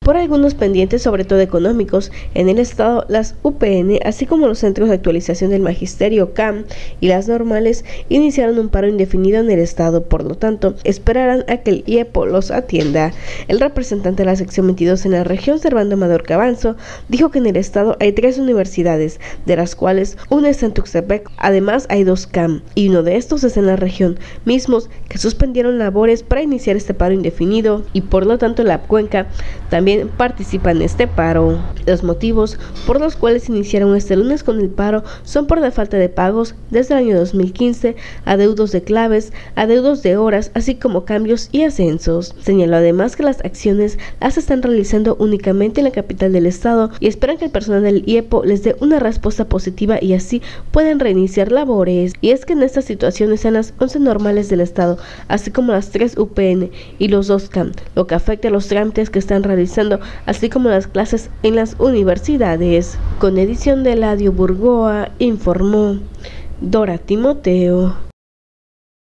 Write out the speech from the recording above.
por algunos pendientes, sobre todo económicos, en el Estado. Las UPN, así como los Centros de Actualización del Magisterio CAM y las normales, iniciaron un paro indefinido en el Estado. Por lo tanto, esperarán a que el IEPO los atienda. El representante de la sección 22 en la región, Servando Amador Cabanzo, dijo que en el Estado hay 3 universidades, de las cuales una está en Tuxtepec. Además, hay 2 CAM, y uno de estos es en la región, mismos que suspendieron labores para iniciar este paro indefinido, y por lo tanto la cuenca también participa en este paro. Los motivos por los cuales iniciaron este lunes con el paro son por la falta de pagos desde el año 2015, adeudos de claves, adeudos de horas, así como cambios y ascensos. Señaló además que las acciones las están realizando únicamente en la capital del estado y esperan que el personal del IEPO les dé una respuesta positiva y así pueden reiniciar labores. Y es que en estas situaciones están las 11 normales del estado, así como las 3 UPN y los 2 CAM, lo que afecta a los trámites que están realizando, así como las clases en las universidades. Con edición de Eladio Burgoa, informó Dora Timoteo.